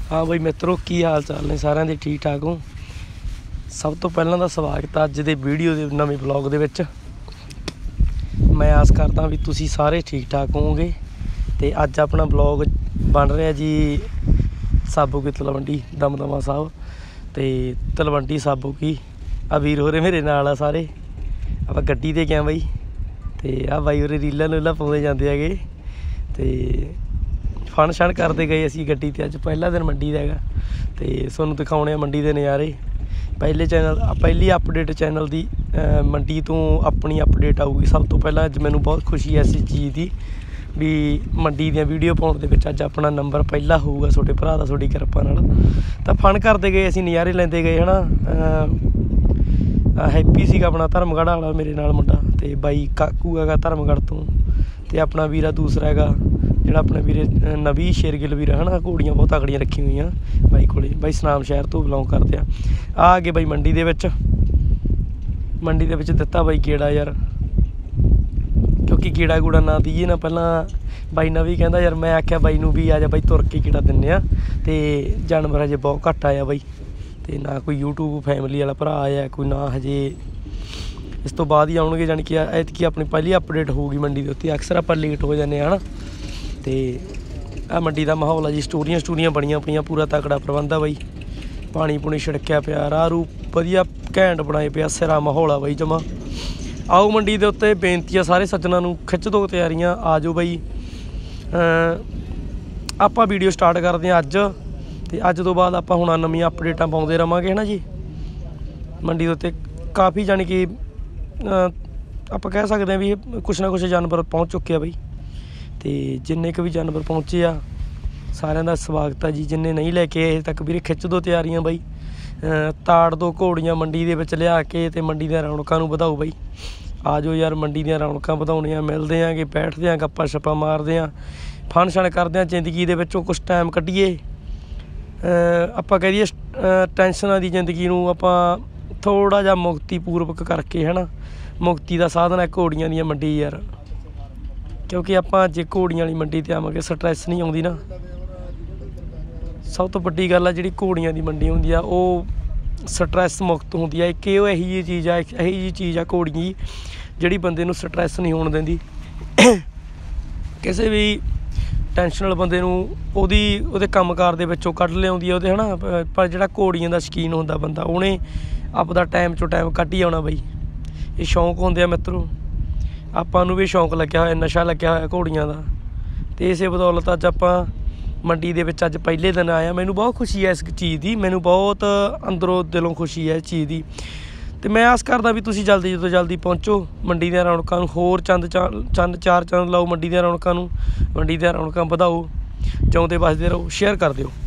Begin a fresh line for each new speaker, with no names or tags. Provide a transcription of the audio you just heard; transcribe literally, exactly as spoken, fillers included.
हाँ बई मित्रों, की हाल चाल ने सारिਆਂ ਦੇ ठीक ठाक हो। सब तो पहला तो स्वागत अज दे वीडियो के नवे ब्लॉग दे विच। मैं आस करदा भी तुसी सारे ठीक ठाक होवोगे। तो अज अपना ब्लॉग बन रहा जी साबो की तलवंडी दमदमा साहब। तो तलवंडी साबो की आ वीर होरे मेरे नाल आ सारे। आप गड्डी ते गए बई, तो आ बाई होरे रीलां लूलां पाउंदे जांदे हैगे। तो फन शन करते गए असी गड्डी ते। अज पहला दिन मंडी का हैगा तो तुहानूं दिखाउणे मंडी के नज़ारे। पहले चैनल पहली अपडेट चैनल की मंडी तो अपनी अपडेट आऊगी सब तो पहला। अज मैनूं बहुत खुशी है इस चीज़ की भी मंडी दी वीडियो पाउण दे विच अज अपना नंबर पहला होऊगा तुहाडे भरा दा तुहाडी किरपा नाल। तां फन करते गए असी नज़ारे लैंदे गए है ना। हैप्पी सीगा अपना धर्मगढ़ वाला मेरे नाल मुंडा, ते बाई काकू हैगा धर्मगढ़ तो, ते अपना वीरा दूसरा हैगा जिहड़ा अपने वीरे नवी शेरगिल वीर है ना। घोड़ियां बहुत तगड़ियां रखी हुई हैं बाई कोले। बाई सनाम शहर तो बिलोंग करते हैं। आ गए बाई मंडी दे विच। मंडी दे विच दित्ता बाई गेड़ा यार, क्योंकि गेड़ा गूड़ा ना दीए ना पहला। बाई नवी कहंदा यार, मैं आख्या बाई नूं भी आ जा बाई तुर के गेड़ा दिन्ने आ। ते जानवर हजे बहुत घट आया बाई, ते ना कोई यूट्यूब फैमिली वाला भरा आया कोई ना हजे। इस तो बाद ही आउणगे, जानी कि ऐतकी अपनी पहली अपडेट होगी मंडी के उत्ते। अक्सर आप लेट हो जाने है ना। तो आ मंडी का माहौल है जी। स्टोरियां स्टूरियां बनिया पईयां, पूरा तगड़ा प्रबंध है बई। पानी पूनी छिड़किया पिया, राह रू वधिया घैंट बनाए पिया, सिरा माहौल आ बई जमा। आओ मंडी के उत्ते बेनती है सारे सज्जनों नूं, खिच दो तैयारियां, आ जाओ बई। आपां वीडियो स्टार्ट करते हैं अज। तो अज तो बाद आपां हुण नवीं अपडेटां पाउंदे रहांगे है ना जी। मंडी के उत्ते काफ़ी जानी कि आप कह सकते हैं भी कुछ ना कुछ जानवर पहुँच चुके हैं बई। तो जिन्ने क भी जानवर पहुँचे आ सारिਆਂ का स्वागत है जी। जिन्ने नहीं लैके आए तक भी खिच दो तैयारियां बई। ताड़ दो घोड़ियां मंडी दे विच लिया के, ते मंडी दी रौनकां नूं वधाओ बई। आ जाओ यार मंडी दी रौनकां वधाउणियां, मिलदे आंगे, बैठदे आं, गप्पां शप्पां मारदे आं, फन शन करदे आं, जिंदगी दे विचों कुछ टाइम कड्ढीए। आपां कह दईए टैंशनां दी जिंदगी नूं आपां थोड़ा जिहा मुक्तिपूर्वक करके है ना। मुक्ति का साधन है घोड़ियां दी मंडी यार, क्योंकि आपां जे घोड़ियां वाली मंडी ते आवांगे स्ट्रैस नहीं आउंदी ना। सब तो वड्डी गल है जिहड़ी घोड़ियां दी मंडी हुंदी आ ओह स्ट्रैस मुक्त हुंदी है। एक इहो इही जी चीज़ है, इही जी चीज़ है घोड़ी जी जिहड़ी बंदे नूं स्ट्रैस नहीं होण दिंदी। किसी भी टैंशनल बंदे नूं ओहदी ओहदे कम्मकार दे विचों कढ लिआउंदी है ओहदे है ना। पर जिहड़ा घोड़ियां दा शकीन हुंदा बंदा, उहने आपदा टाइम चों टाइम कड्ढ ही आउणा बई। ये शौक होंदे आ मित्रों, आपां नूं भी शौक लग्या होया, नशा लग्या होया घोड़ियां दा। ते इसे बदौलत अज आपां मंडी दे विच अज पहले दिन आया। मैनूं बहुत खुशी है इस चीज़ की, मैनूं बहुत अंदरों दिलों खुशी है इस चीज़ की। तो मैं आस करदा भी तुसीं जल्दी तो जल्दी पहुँचो मंडी दी रौनकां नूं होर चंद चंद चार चंद लाओ मंडी दी रौनकां नूं। मंडी दी रौनकां वधाओ, जिउंदे वसदे रहो। शेयर कर दिओ।